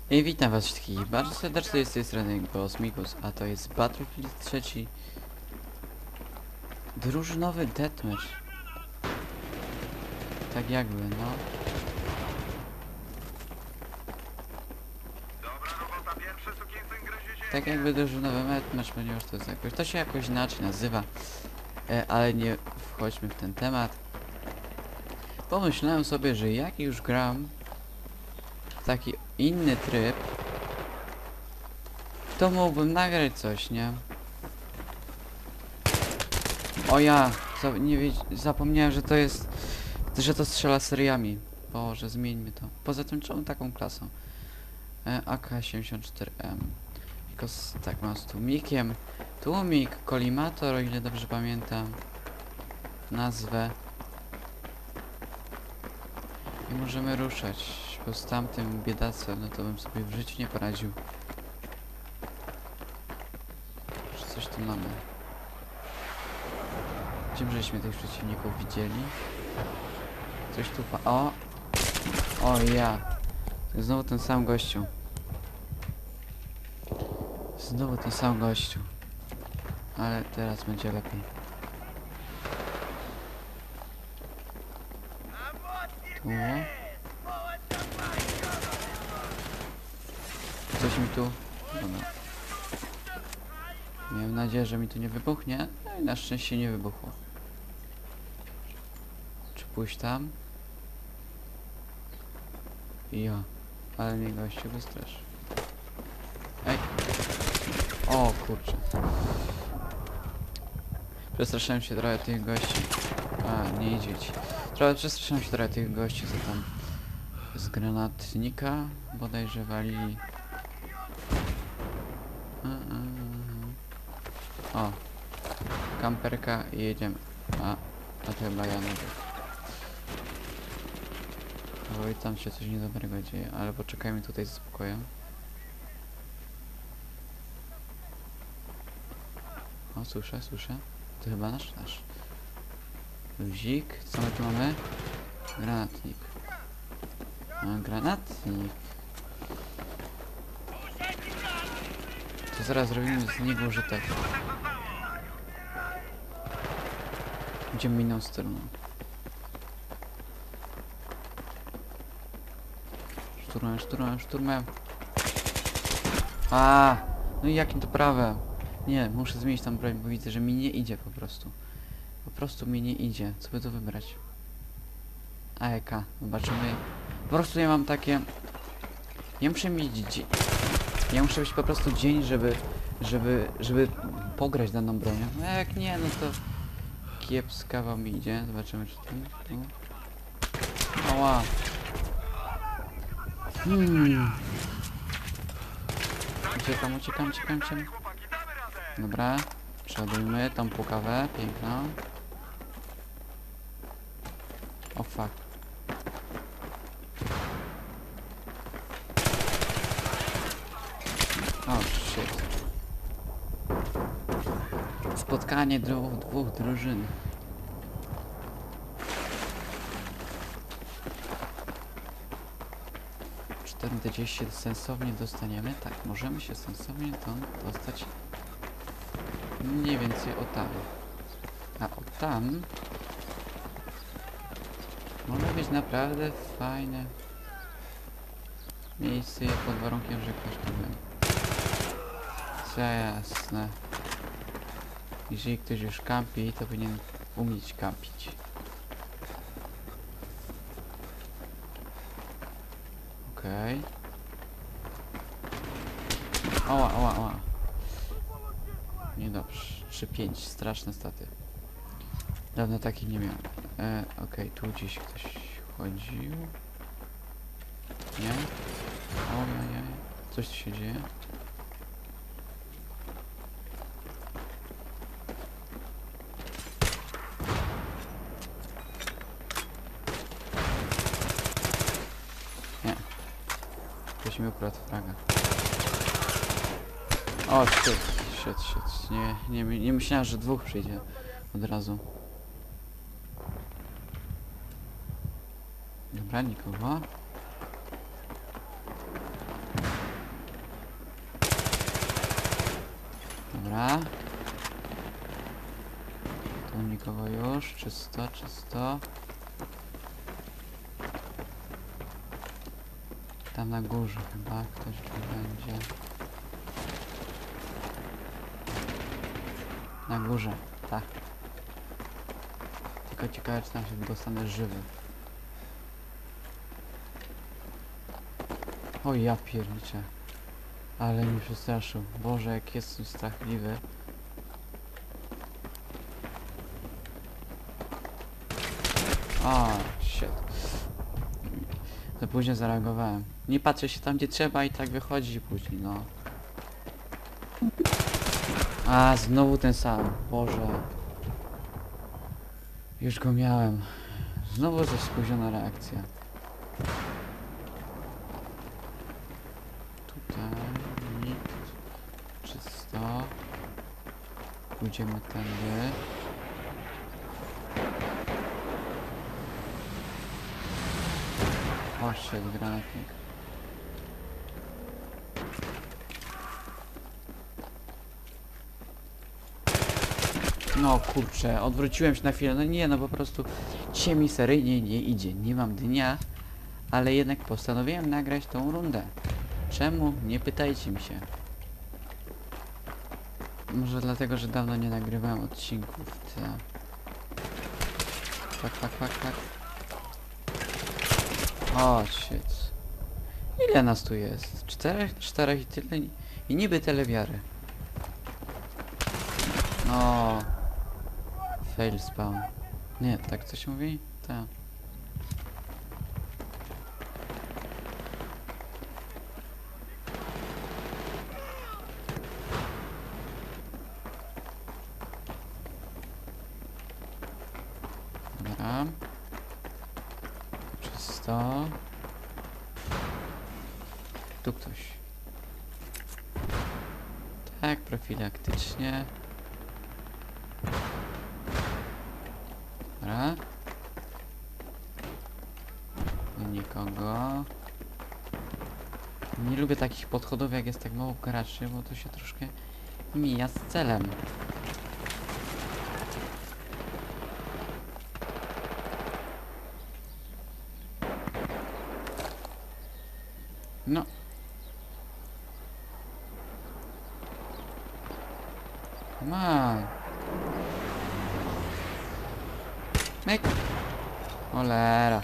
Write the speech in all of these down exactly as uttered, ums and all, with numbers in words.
I witam was wszystkich bardzo serdecznie, z tej strony Kosmikus, a to jest Battlefield trzeci drużynowy deathmatch. Tak jakby, no. Tak jakby drużynowy deathmatch, ponieważ to jest jakoś, to się jakoś inaczej nazywa. E, ale nie wchodźmy w ten temat. Pomyślałem sobie, że jak już gram w taki inny tryb, to mógłbym nagrać coś, nie? O ja, za, nie wie, zapomniałem, że to jest, że to strzela seriami. Boże, zmieńmy to. Poza tym, czemu taką klasą? E, A K siedemdziesiąt cztery M. Tylko z, tak, mam z tłumikiem. Tłumik, kolimator, o ile dobrze pamiętam. Nazwę. I możemy ruszać, bo z tamtym biedactwem, no to bym sobie w życiu nie poradził. Czy coś tu mamy? Gdzie żeśmy tych przeciwników widzieli? Coś tu pa... O! O ja! To jest znowu ten sam gościu. Znowu ten sam gościu. Ale teraz będzie lepiej. Tu. Coś mi tu... Dobra. Miałem nadzieję, że mi tu nie wybuchnie. No i na szczęście nie wybuchło. Czy pójść tam? Ja. Ale mnie gościu wystraszy. Ej! O kurczę. Przestraszyłem się trochę tych gości. A, nie idzie ci. Trochę przestraszyłem się trochę tych gości, co tam z granatnika bodajże walili. A, a, a. O. Kamperka i jedziemy. A, a to chyba ja nie wiem. Oj, tam się coś niedobrego dzieje, ale poczekajmy tutaj ze spokojem. O, słyszę, słyszę. To chyba nasz, nasz. Luzik. Co my tu mamy? Granatnik. A, granatnik. To zaraz zrobimy z niego użytek. Idziemy inną stroną. Szturmem, szturmem, szturmem. A, no i jakim to prawem? Nie, muszę zmienić tam broń, bo widzę, że mi nie idzie po prostu. Po prostu mi nie idzie. Co by tu wybrać? A E K. Zobaczymy. Po prostu ja mam takie... Ja muszę mieć dzień. Ja muszę mieć po prostu dzień, żeby... Żeby... Żeby pograć daną bronią. No jak nie, no to... Kiepskawa mi idzie. Zobaczymy, czy tu... tu. Ała. Hmm. Uciekam, uciekam, uciekam, uciekam. Dobra. Przeładujmy tą pukawę. Piękną. O fuck. O shit. Spotkanie dwóch, dwóch drużyn. czterdzieści sensownie dostaniemy? Tak, możemy się sensownie to dostać mniej więcej o tam. A o tam może być naprawdę fajne miejsce pod warunkiem, że ktoś tu był. Co jasne. Jeżeli ktoś już kampi, to powinien umieć kampić. Okej. Okay. Oła, oła, oła. Niedobrze. trzy pięć. Straszne staty. Dawno takich nie miałem. E, Okej, okay, tu gdzieś ktoś chodził. Nie? Ojej. Coś tu się dzieje. Nie. Ktoś mi ukradł fraga. O, shit, shit, shit. Nie, nie, nie myślałem, że dwóch przyjdzie od razu. Dobra, nikogo. Dobra. Tu nikogo już. Czysto, czysto. Tam na górze chyba ktoś tu będzie. Na górze, tak. Tylko ciekawe, czy tam się dostanę żywy. O ja pierniczę. Ale mi przestraszył. Boże, jak jestem strachliwy. O, shit. Za późno zareagowałem. Nie patrzę się tam, gdzie trzeba i tak wychodzi później, no. A, znowu ten sam. Boże. Już go miałem. Znowu za spóźniona reakcja. Tutaj nikt. Czysto. Pójdziemy tędy. O, shit, granatnik. No kurczę, odwróciłem się na chwilę. No nie, no po prostu dzisiaj mi seryjnie nie idzie. Nie mam dnia, ale jednak postanowiłem nagrać tą rundę. Czemu? Nie pytajcie mi się. Może dlatego, że dawno nie nagrywałem odcinków. Ta. Fak, fak, fak, fak. O, shit. Ile nas tu jest? Czterech? Czterech i tyle? I niby tyle wiary. No. Fail spawn. Nie, tak co się mówi? Tak. Dobra. Czysto. Tu ktoś. Tak, profilaktycznie. Dobra. Nikogo. Nie lubię takich podchodów, jak jest tak mało graczy, bo to się troszkę mija z celem. No. Ma. Myk. Cholera.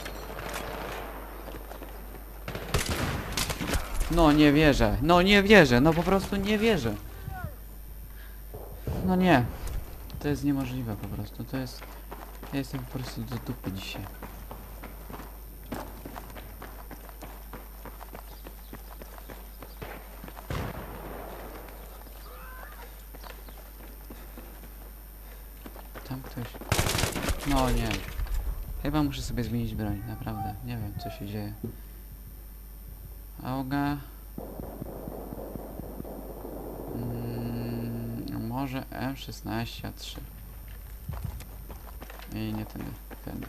No nie wierzę. No nie wierzę. No po prostu nie wierzę. No nie. To jest niemożliwe po prostu. To jest... Ja jestem po prostu do dupy dzisiaj. Tam ktoś... No nie. Chyba muszę sobie zmienić broń. Naprawdę. Nie wiem, co się dzieje. Auga. Mm, może M szesnaście A trzy. I nie tędy, tędy.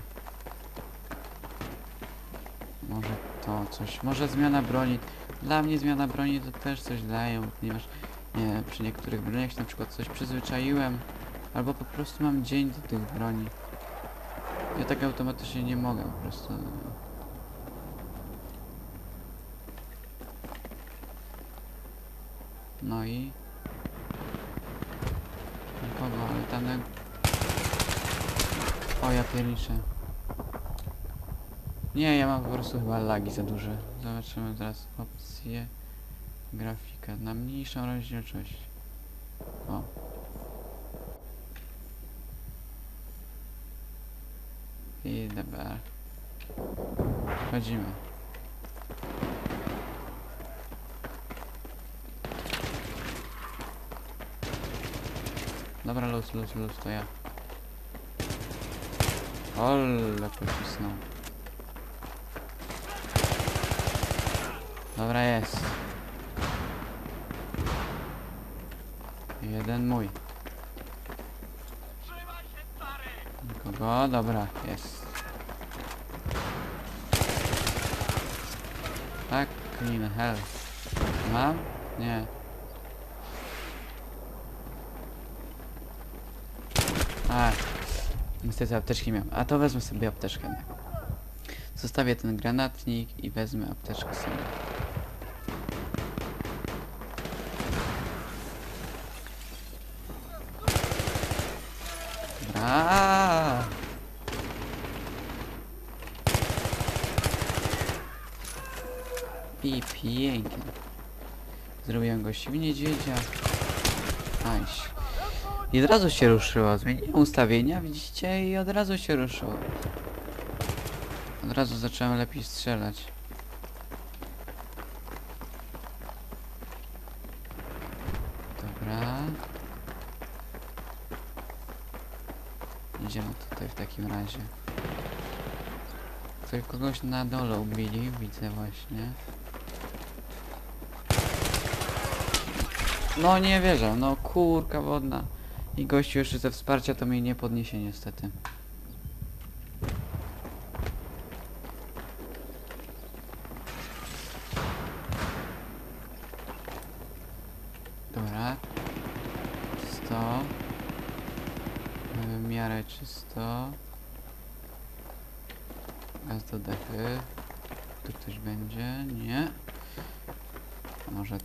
Może to coś. Może zmiana broni. Dla mnie zmiana broni to też coś daje, ponieważ nie, przy niektórych broniach się na przykład coś przyzwyczaiłem. Albo po prostu mam dzień do tych broni. Ja tak automatycznie nie mogę po prostu. No i... Nikogo, ale tam... Na... O, ja pierniczę. Nie, ja mam po prostu chyba lagi za duże. Zobaczymy teraz opcję. Grafika na mniejszą rozdzielczość. O. I dobra. Wchodzimy. Dobra, luz, luz, luz, to ja. Ole, pocisnął. Dobra, jest. Jeden mój. Nikogo? Dobra, jest. Tak, clean hell. Mam? Nie. A, niestety apteczki miałem. A to wezmę sobie apteczkę. Zostawię ten granatnik i wezmę apteczkę sobie. Dobra. I pięknie. Zrobiłem gości niedźwiedzia. Aś. I od razu się ruszyło. Zmieniłem ustawienia, widzicie? I od razu się ruszyło. Od razu zacząłem lepiej strzelać. Dobra. Idziemy tutaj w takim razie. Tutaj kogoś na dole ubili, widzę właśnie. No nie wierzę, no kurka wodna. I gościu jeszcze ze wsparcia to mnie nie podniesie niestety. Dobra. Czysto. W miarę czysto. Gaz do dechy. Tu ktoś będzie? Nie. Może...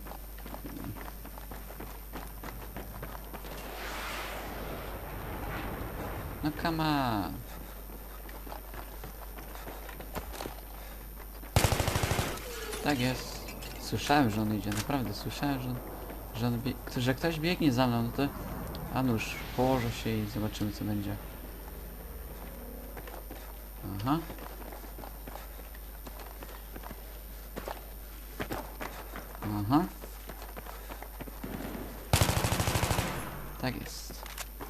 No come on. Tak jest. Słyszałem, że on idzie, naprawdę słyszałem, że on, że, on bie że ktoś biegnie za mną, no to... A nuż, położę się i zobaczymy co będzie. Aha. Aha. Tak jest.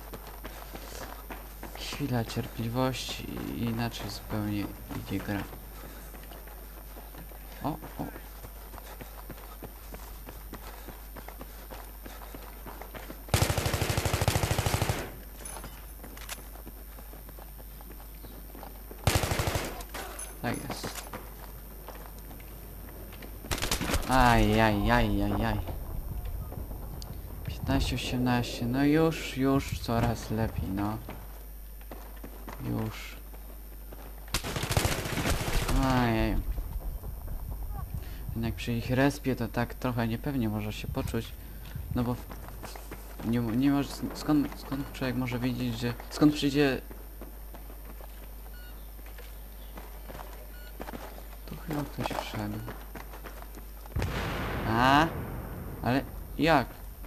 Chwila cierpliwości i inaczej zupełnie idzie gra. O, o. Tak jest. Aj, aj, aj, aj, aj. piętnaście, osiemnaście, no już, już coraz lepiej, no. Już. Ajaj. Jednak przy ich respie to tak trochę niepewnie może się poczuć. No bo... Nie, nie może... Skąd, skąd człowiek może wiedzieć, że... Skąd przyjdzie... Tu chyba ktoś wszedł. A? Ale... Jak?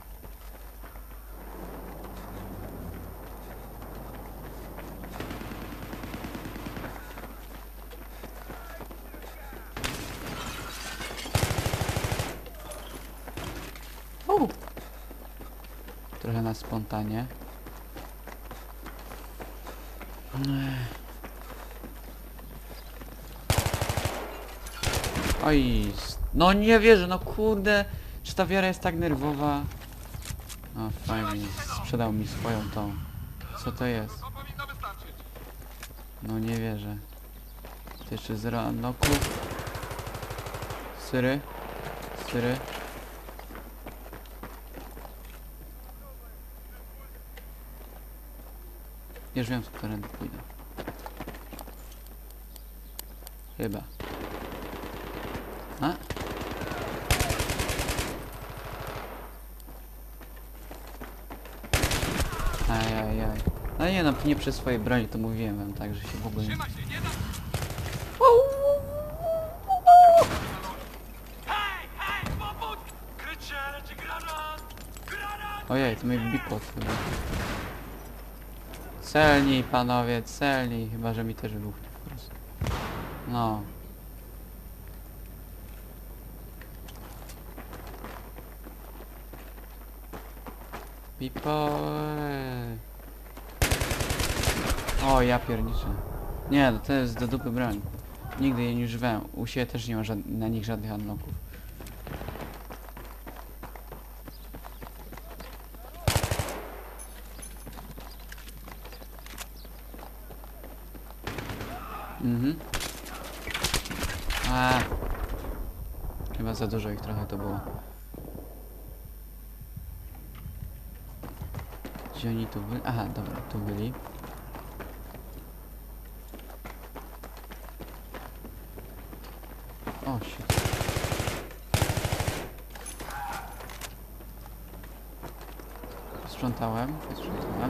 U. Trochę na spontanie. Oj, no nie wierzę, no kurde, czy ta wiara jest tak nerwowa? O, fajnie, sprzedał mi swoją tą. Co to jest? No nie wierzę. To jeszcze zero unlocków. Syry. Syry. Już wiem, co którędy pójdę. Chyba. A? Ajajaj. No nie no, nie przy swojej broni to mówiłem wam, tak, że się w ogóle nie... Ojej, to mnie bikło chyba. Celnij panowie, celnij, chyba że mi też wybuchnie po prostu. No. Pipo. O, ja pierniczę. Nie, no to jest do dupy broń. Nigdy jej nie używałem. U siebie też nie ma na nich żadnych unlocków. Mhm. A. Chyba za dużo ich trochę to było. Gdzie oni tu byli? Aha, dobra, tu byli. O, shit. Sprzątałem, sprzątałem.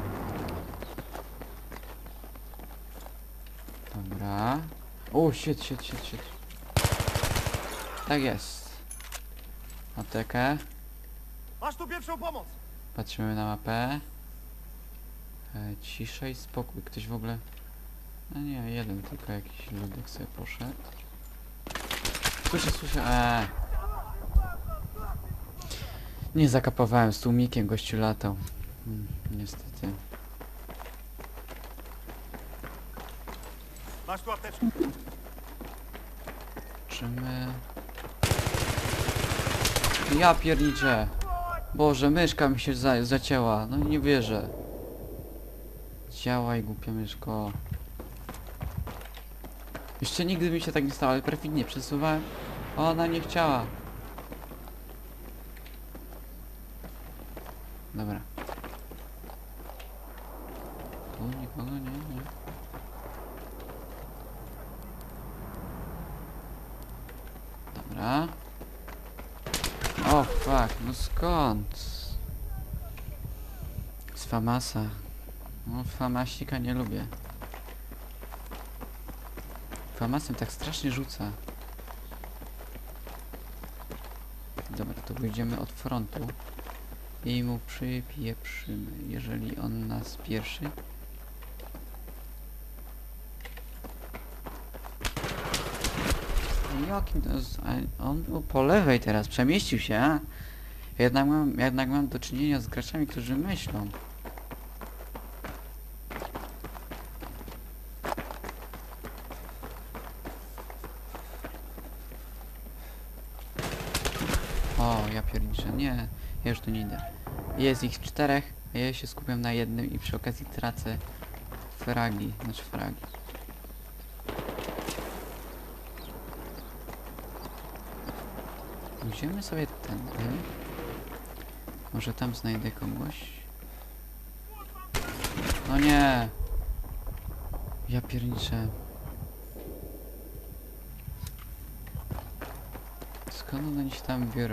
Dobra. O, shit, shit, shit, shit. Tak jest. Aptekę. Masz tu pierwszą pomoc! Patrzymy na mapę. E, cisza i spokój. Ktoś w ogóle... No nie, jeden tylko jakiś ludek sobie poszedł. Słyszę, słyszę. Eee. Nie zakapowałem, z tłumikiem gościu latał. Hmm, niestety. Masz tu apteczkę. Czy my... Ja pierniczę! Boże, myszka mi się za zacięła. No nie wierzę. Działaj, głupia myszko. Jeszcze nigdy mi się tak nie stało, ale perfidnie przesuwałem. Ona nie chciała. Dobra. Tu nikogo nie, nie. Dobra. O fuck, no skąd? Z Famasa. No Famasika nie lubię. Famasem tak strasznie rzuca. Dobra, to pójdziemy od frontu i mu przypieprzymy, jeżeli on nas pierwszy. Jakim to jest? On był po lewej teraz, przemieścił się, a? Jednak mam, jednak mam do czynienia z graczami, którzy myślą. O, ja pierniczę, nie, ja już tu nie idę. Jest ich czterech, a ja się skupiam na jednym i przy okazji tracę fragi, znaczy fragi. Idziemy sobie tędy. Może tam znajdę kogoś. No nie! Ja pierniczę. Skąd oni się tam biorą?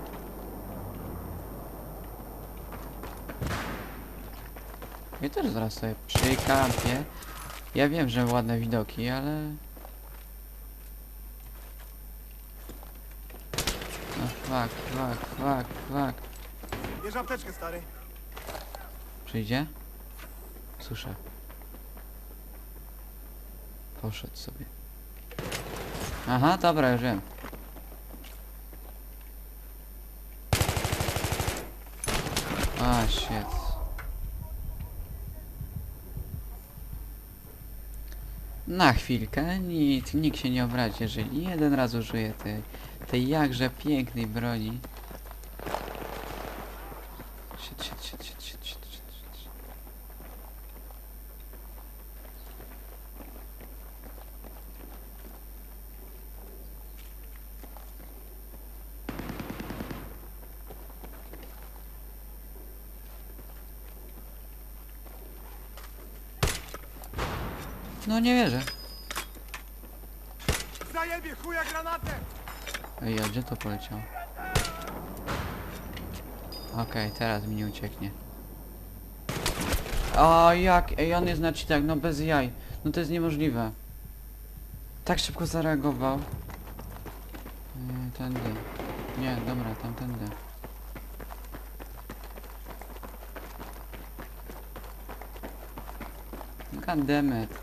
Ja też zaraz sobie przy kampie. Ja wiem, że ładne widoki, ale... No fuck, fuck, fuck, fuck. Bierz apteczkę, stary. Przyjdzie? Słyszę. Poszedł sobie. Aha, dobra, już wiem. A, shit. Na chwilkę, nikt, nikt się nie obrazi, jeżeli jeden raz użyje tej, tej jakże pięknej broni. Shit, shit, shit, shit, shit, shit, shit, shit. No nie wierzę. Zajebie chuja granatę! Ej, a gdzie to poleciał? Okej, okay, teraz mi nie ucieknie. O, jak? Ej, on jest na cheatach, no bez jaj. No to jest niemożliwe. Tak szybko zareagował. Nie, tędy. Nie, dobra, tamtędy. God damn it.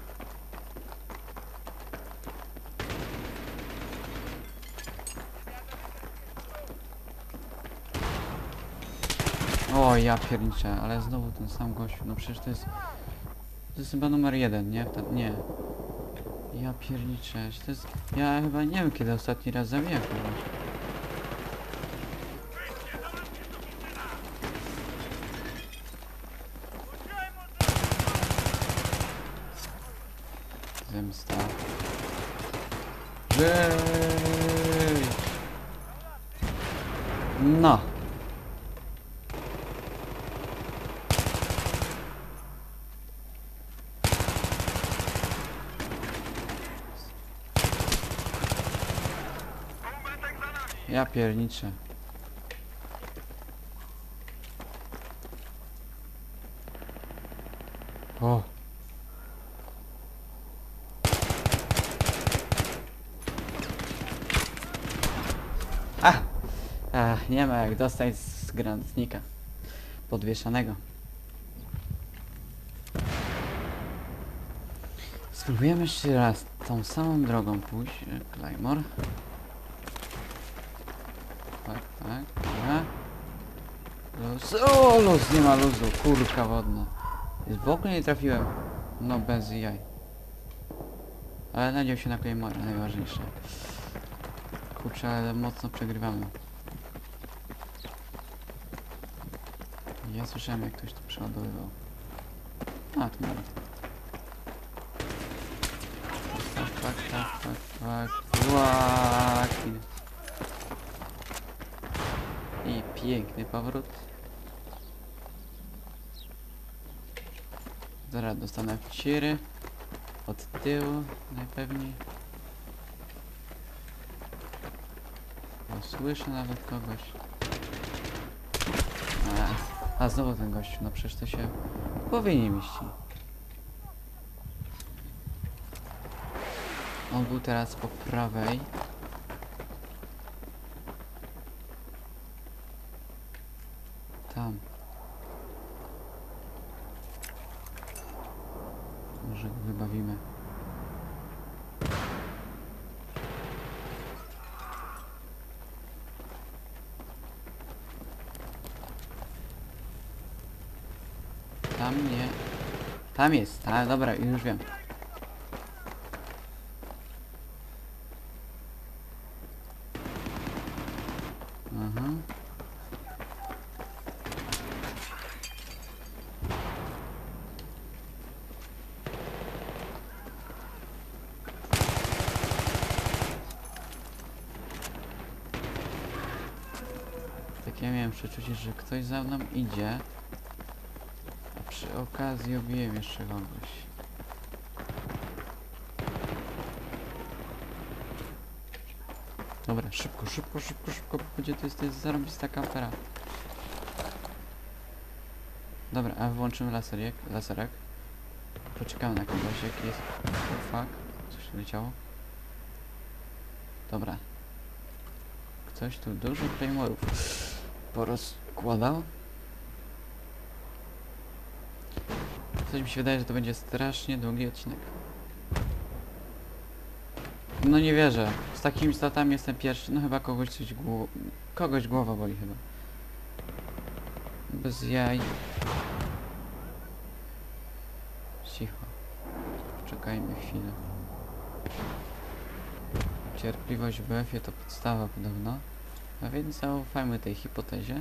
O, ja pierniczę, ale znowu ten sam gościu, no przecież to jest... To jest chyba numer jeden, nie? Ta, nie. Ja pierniczę, to jest... Ja chyba nie wiem, kiedy ostatni raz zabiłem kogoś. Zemsta. Żyj! Ja pierniczę. O. A! Ach, nie ma jak dostać z granatnika podwieszanego. Spróbujemy jeszcze raz tą samą drogą pójść. Claymore. Tak, tak, dobra. Luz. O, luz, nie ma luzu. Kurka wodna. W ogóle nie trafiłem. No bez jaj. Ale nadział się na Claymore, najważniejsze. Kurczę, ale mocno przegrywamy. Ja słyszałem jak ktoś tu przeładowywał. A, tu nawet. Tak, tak, tak, tak, tak. Łaki. I piękny powrót. Zaraz dostanę wciry. Od tyłu najpewniej. Bo słyszę nawet kogoś. A, a znowu ten gościu, no przecież to się w głowie nie mieści. On był teraz po prawej. Tam. Może go wybawimy. Tam nie. Tam jest, a dobra, już wiem. Aha. Tak ja miałem przeczucie, że ktoś za mną idzie. A przy okazji obiłem jeszcze kogoś. Dobra, szybko, szybko, szybko, szybko, bo będzie to jest, to jest zarąbista kampera. Dobra, a włączymy laserek, laserek. Poczekamy na kogoś, jaki jest... Oh fuck, coś tu leciało. Dobra. Ktoś tu dużo Claymore'ów porozkładał. Coś mi się wydaje, że to będzie strasznie długi odcinek. No nie wierzę. Z takimi statami jestem pierwszy. No chyba kogoś coś gło... Kogoś głowa boli chyba. Bez jaj. Cicho. Czekajmy chwilę. Cierpliwość w B F-ie to podstawa podobno. A więc zaufajmy tej hipotezie.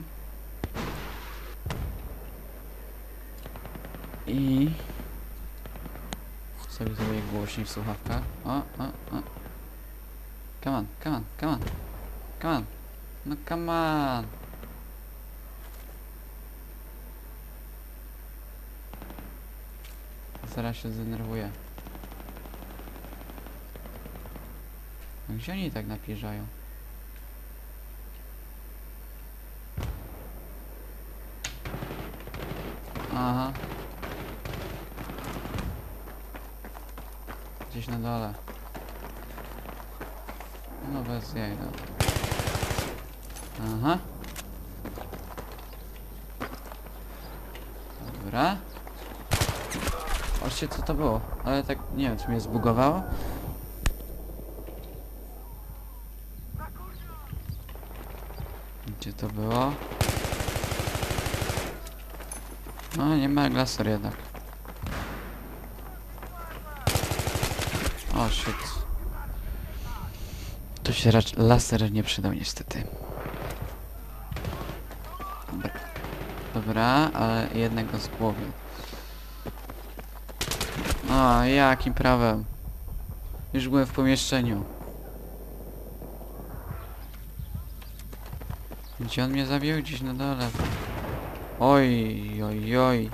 I... sobie sobie głośniej w słuchawkach. O, o, o. Come on, come on, come on. Come on. No come on. Zaraz się zdenerwuję. No gdzie oni tak napierzają? Aha. Gdzieś na dole. No bez jaj, no. Aha. Dobra. Patrzcie co to było. Ale tak nie wiem, czy mnie zbugowało. Gdzie to było? No nie ma laser jednak. O shit. Tu się raczej laser nie przydał niestety. Dobra. Dobra, ale jednego z głowy. O, jakim prawem? Już byłem w pomieszczeniu. Gdzie on mnie zabił? Gdzieś na dole. Oj, oj, oj.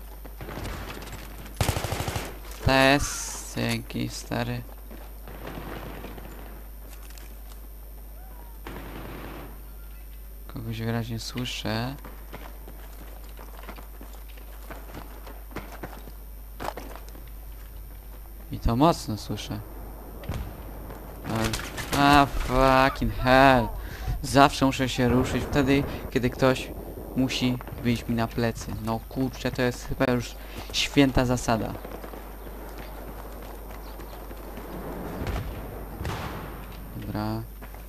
Test, dzięki stary. Kogoś wyraźnie słyszę. I to mocno słyszę. A fucking hell. Zawsze muszę się ruszyć wtedy, kiedy ktoś musi wyjść mi na plecy. No kurczę, to jest chyba już święta zasada. Dobra.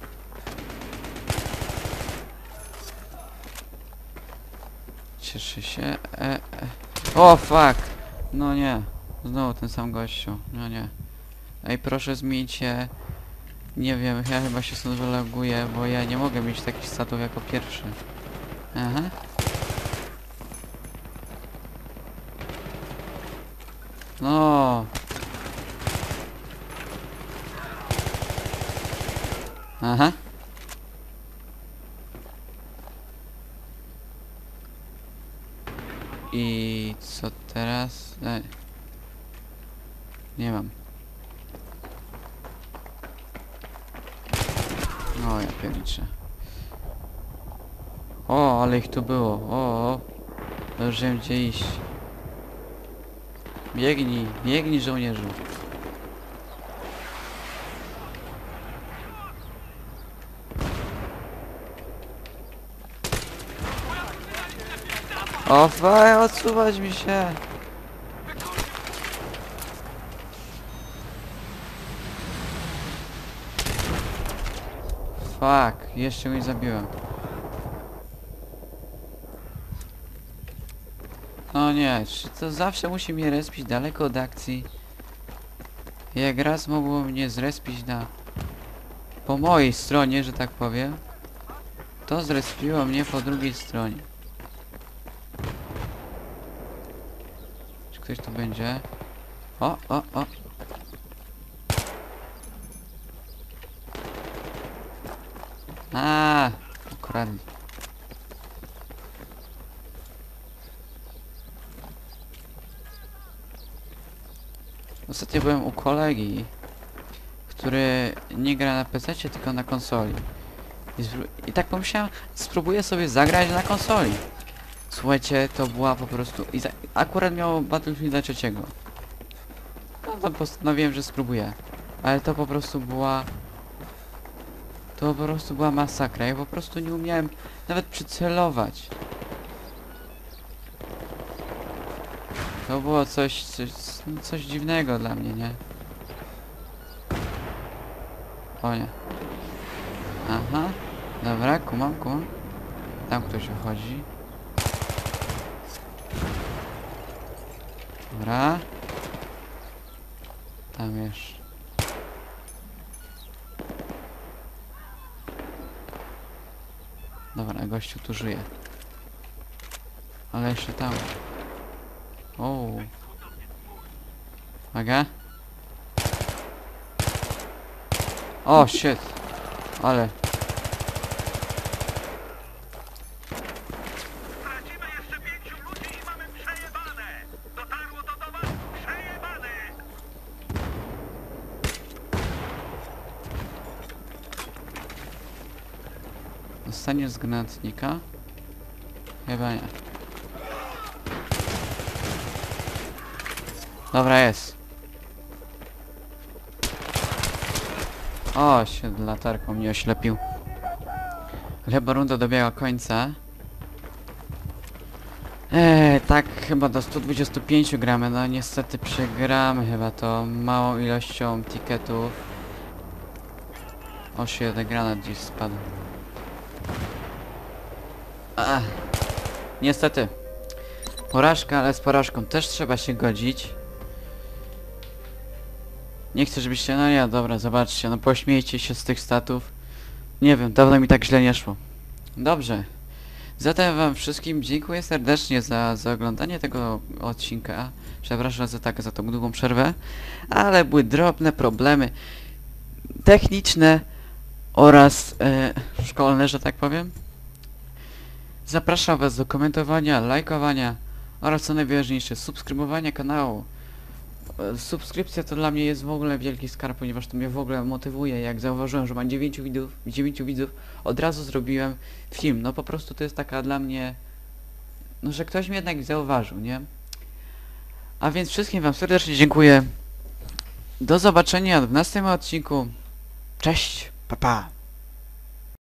Cieszę się. E, e. O fuck! No nie. Znowu ten sam gościu. No nie. Ej, proszę zmieńcie. Nie wiem, ja chyba się stąd wyloguję, bo ja nie mogę mieć takich statów jako pierwszy. Aha. No. Aha. I co teraz? E. Nie mam. O, ja pierniczę. O, ale ich tu było. O, o. To już wiem gdzie iść. Biegnij, biegnij żołnierzu. O, faj, odsuwać mi się. Fuck, jeszcze go nie zabiłem. No nie, czy to zawsze musi mnie respić daleko od akcji? Jak raz mogło mnie zrespić na... po mojej stronie, że tak powiem, to zrespiło mnie po drugiej stronie. Czy ktoś tu będzie? O, o, o. A, ukradli. Ostatnio byłem u kolegi, który nie gra na pececie, tylko na konsoli. I, I tak pomyślałem, spróbuję sobie zagrać na konsoli. Słuchajcie, to była po prostu... I za... akurat miał Battlefielda trzeciego. No to postanowiłem, że spróbuję. Ale to po prostu była... To po prostu była masakra. Ja po prostu nie umiałem nawet przycelować. To było coś, coś, coś dziwnego dla mnie, nie? O nie. Aha. Dobra, kumam, kumam. Tam ktoś wychodzi. Dobra. Tam jeszcze. Dobra, gościu tu żyje. Ale jeszcze tam. O. Uwaga. O, shit. Ale. Tracimy jeszcze pięciu ludzi i mamy przejebane! Dotarło to do was? Przejebane! Dostanie z granatnika? Chyba nie. Dobra, jest. O, się latarką mnie oślepił. Ale chyba runda dobiegła końca. Eee, tak chyba do stu dwudziestu pięciu gramy, no niestety przegramy chyba to małą ilością tiketów. O, się jeden granat gdzieś spadł. Ach, niestety. Porażka, ale z porażką też trzeba się godzić. Nie chcę, żebyście... No nie, dobra, zobaczcie, no pośmiejcie się z tych statów. Nie wiem, dawno mi tak źle nie szło. Dobrze. Zatem wam wszystkim dziękuję serdecznie za, za oglądanie tego odcinka. Przepraszam za tak, za tą długą przerwę. Ale były drobne problemy techniczne oraz e, szkolne, że tak powiem. Zapraszam was do komentowania, lajkowania oraz co najważniejsze, subskrybowania kanału. E, Subskrypcja to dla mnie jest w ogóle wielki skarb, ponieważ to mnie w ogóle motywuje. Jak zauważyłem, że mam dziewięciu widzów, dziewięciu widzów, od razu zrobiłem film. No po prostu to jest taka dla mnie... No, że ktoś mnie jednak zauważył, nie? A więc wszystkim wam serdecznie dziękuję. Do zobaczenia w następnym odcinku. Cześć, pa pa.